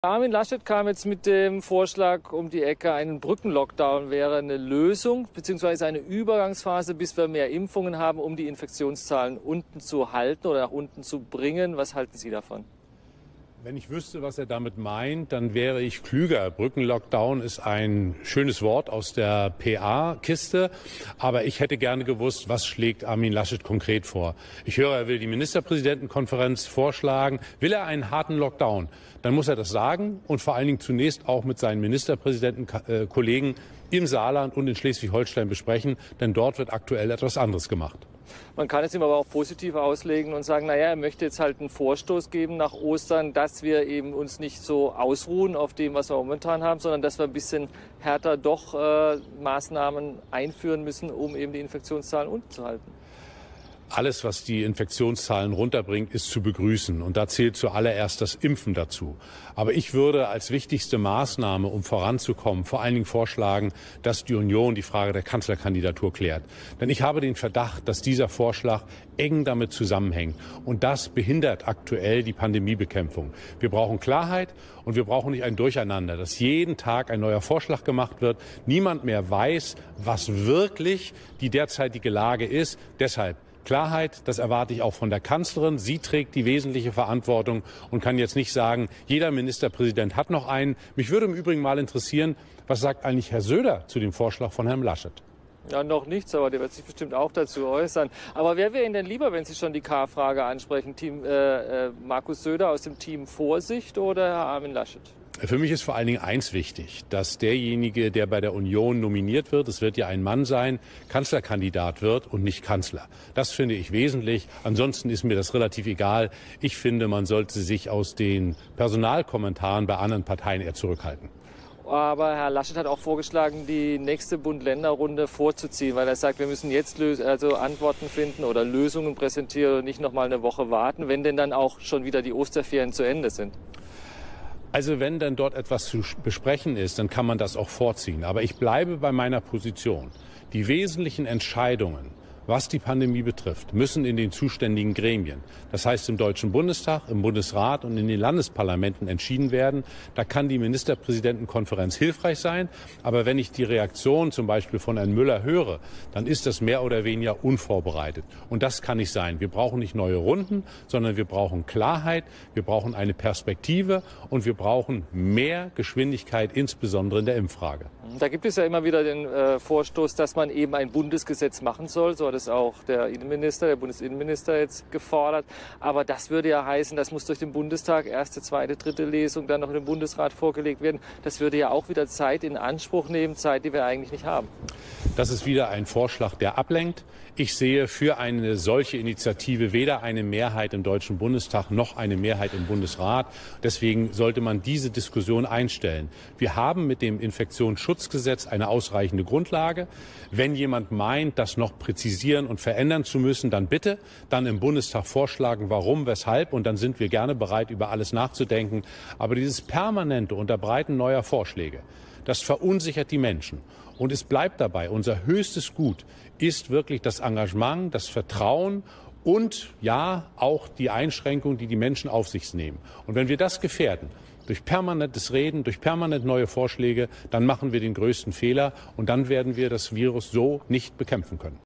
Armin Laschet kam jetzt mit dem Vorschlag um die Ecke, einen Brückenlockdown wäre eine Lösung, beziehungsweise eine Übergangsphase, bis wir mehr Impfungen haben, um die Infektionszahlen unten zu halten oder nach unten zu bringen. Was halten Sie davon? Wenn ich wüsste, was er damit meint, dann wäre ich klüger. Brückenlockdown ist ein schönes Wort aus der PA-Kiste. Aber ich hätte gerne gewusst, was schlägt Armin Laschet konkret vor. Ich höre, er will die Ministerpräsidentenkonferenz vorschlagen. Will er einen harten Lockdown? Dann muss er das sagen und vor allen Dingen zunächst auch mit seinen Ministerpräsidentenkollegen im Saarland und in Schleswig-Holstein besprechen. Denn dort wird aktuell etwas anderes gemacht. Man kann es ihm aber auch positiv auslegen und sagen, naja, er möchte jetzt halt einen Vorstoß geben nach Ostern, dass wir eben uns nicht so ausruhen auf dem, was wir momentan haben, sondern dass wir ein bisschen härter doch Maßnahmen einführen müssen, um eben die Infektionszahlen unten zu halten. Alles, was die Infektionszahlen runterbringt, ist zu begrüßen. Und da zählt zuallererst das Impfen dazu. Aber ich würde als wichtigste Maßnahme, um voranzukommen, vor allen Dingen vorschlagen, dass die Union die Frage der Kanzlerkandidatur klärt. Denn ich habe den Verdacht, dass dieser Vorschlag eng damit zusammenhängt. Und das behindert aktuell die Pandemiebekämpfung. Wir brauchen Klarheit und wir brauchen nicht ein Durcheinander, dass jeden Tag ein neuer Vorschlag gemacht wird. Niemand mehr weiß, was wirklich die derzeitige Lage ist. Deshalb Klarheit, das erwarte ich auch von der Kanzlerin. Sie trägt die wesentliche Verantwortung und kann jetzt nicht sagen, jeder Ministerpräsident hat noch einen. Mich würde im Übrigen mal interessieren, was sagt eigentlich Herr Söder zu dem Vorschlag von Herrn Laschet? Ja, noch nichts, aber der wird sich bestimmt auch dazu äußern. Aber wer wäre Ihnen denn lieber, wenn Sie schon die K-Frage ansprechen? Markus Söder aus dem Team Vorsicht oder Herr Armin Laschet? Für mich ist vor allen Dingen eins wichtig, dass derjenige, der bei der Union nominiert wird, es wird ja ein Mann sein, Kanzlerkandidat wird und nicht Kanzler. Das finde ich wesentlich. Ansonsten ist mir das relativ egal. Ich finde, man sollte sich aus den Personalkommentaren bei anderen Parteien eher zurückhalten. Aber Herr Laschet hat auch vorgeschlagen, die nächste Bund-Länder-Runde vorzuziehen, weil er sagt, wir müssen jetzt Antworten finden oder Lösungen präsentieren und nicht noch mal eine Woche warten, wenn denn dann auch schon wieder die Osterferien zu Ende sind. Also wenn dann dort etwas zu besprechen ist, dann kann man das auch vorziehen. Aber ich bleibe bei meiner Position. Die wesentlichen Entscheidungen, was die Pandemie betrifft, müssen in den zuständigen Gremien, das heißt im Deutschen Bundestag, im Bundesrat und in den Landesparlamenten entschieden werden. Da kann die Ministerpräsidentenkonferenz hilfreich sein. Aber wenn ich die Reaktion zum Beispiel von Herrn Müller höre, dann ist das mehr oder weniger unvorbereitet. Und das kann nicht sein. Wir brauchen nicht neue Runden, sondern wir brauchen Klarheit, wir brauchen eine Perspektive und wir brauchen mehr Geschwindigkeit, insbesondere in der Impffrage. Da gibt es ja immer wieder den Vorstoß, dass man eben ein Bundesgesetz machen soll. So hat es auch der Bundesinnenminister jetzt gefordert. Aber das würde ja heißen, das muss durch den Bundestag, erste, zweite, dritte Lesung, dann noch in den Bundesrat vorgelegt werden. Das würde ja auch wieder Zeit in Anspruch nehmen, Zeit, die wir eigentlich nicht haben. Das ist wieder ein Vorschlag, der ablenkt. Ich sehe für eine solche Initiative weder eine Mehrheit im Deutschen Bundestag noch eine Mehrheit im Bundesrat. Deswegen sollte man diese Diskussion einstellen. Wir haben mit dem Infektionsschutzgesetz eine ausreichende Grundlage. Wenn jemand meint, das noch präzisieren und verändern zu müssen, dann bitte, dann im Bundestag vorschlagen, warum, weshalb, und dann sind wir gerne bereit, über alles nachzudenken. Aber dieses permanente Unterbreiten neuer Vorschläge, das verunsichert die Menschen. Und es bleibt dabei, unser höchstes Gut ist wirklich das Engagement, das Vertrauen und ja, auch die Einschränkung, die die Menschen auf sich nehmen. Und wenn wir das gefährden, durch permanentes Reden, durch permanent neue Vorschläge, dann machen wir den größten Fehler und dann werden wir das Virus so nicht bekämpfen können.